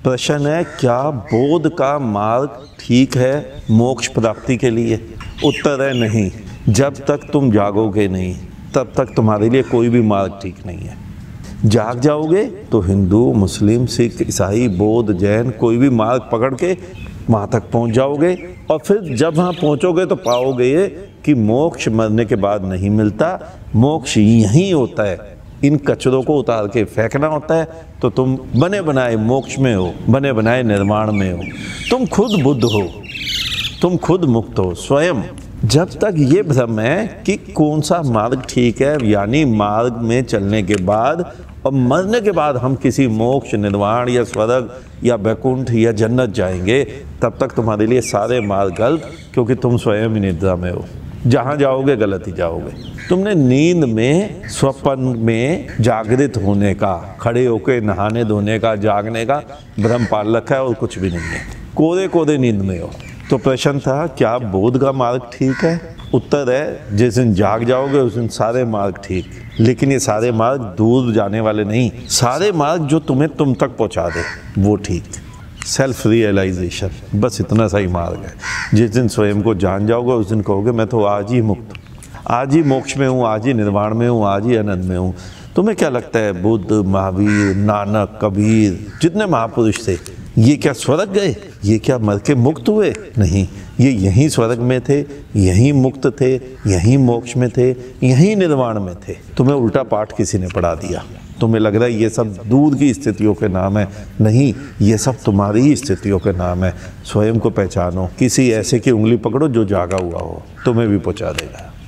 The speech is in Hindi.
प्रश्न है, क्या बोध का मार्ग ठीक है मोक्ष प्राप्ति के लिए? उत्तर है नहीं। जब तक तुम जागोगे नहीं तब तक तुम्हारे लिए कोई भी मार्ग ठीक नहीं है। जाग जाओगे तो हिंदू, मुस्लिम, सिख, ईसाई, बौद्ध, जैन कोई भी मार्ग पकड़ के वहाँ तक पहुँच जाओगे। और फिर जब वहाँ पहुँचोगे तो पाओगे ये कि मोक्ष मरने के बाद नहीं मिलता, मोक्ष यहीं होता है। इन कचरों को उतार के फेंकना होता है तो तुम बने बनाए मोक्ष में हो, बने बनाए निर्वाण में हो। तुम खुद बुद्ध हो, तुम खुद मुक्त हो स्वयं। जब तक ये भ्रम है कि कौन सा मार्ग ठीक है, यानी मार्ग में चलने के बाद और मरने के बाद हम किसी मोक्ष, निर्वाण या स्वर्ग या वैकुंठ या जन्नत जाएंगे, तब तक तुम्हारे लिए सारे मार्ग गलत, क्योंकि तुम स्वयं ही निद्रा में हो। जहाँ जाओगे गलत ही जाओगे। तुमने नींद में, स्वप्न में जागृत होने का, खड़े होकर नहाने धोने का, जागने का भ्रम पाल रखा है और कुछ भी नहीं है। कोरे कोरे नींद में हो। तो प्रश्न था, क्या बोध का मार्ग ठीक है? उत्तर है, जिस दिन जाग जाओगे उस दिन सारे मार्ग ठीक। लेकिन ये सारे मार्ग दूर जाने वाले नहीं, सारे मार्ग जो तुम्हें तुम तक पहुँचा दे वो ठीक। सेल्फ रियलाइजेशन, बस इतना सा ही मार्ग है। जिस दिन स्वयं को जान जाओगे उस दिन कहोगे मैं तो आज ही मुक्त, आज ही मोक्ष में हूँ, आज ही निर्वाण में हूँ, आज ही आनंद में हूँ। तुम्हें क्या लगता है, बुद्ध, महावीर, नानक, कबीर, जितने महापुरुष थे, ये क्या स्वर्ग गए? ये क्या मर के मुक्त हुए? नहीं, ये यहीं स्वर्ग में थे, यहीं मुक्त थे, यहीं मोक्ष में थे, यहीं निर्वाण में थे। तुम्हें उल्टा पाठ किसी ने पढ़ा दिया। तुम्हें लग रहा है ये सब दूर की स्थितियों के नाम है। नहीं, ये सब तुम्हारी ही स्थितियों के नाम है। स्वयं को पहचानो, किसी ऐसे की उंगली पकड़ो जो जागा हुआ हो, तुम्हें भी पहुंचा देगा।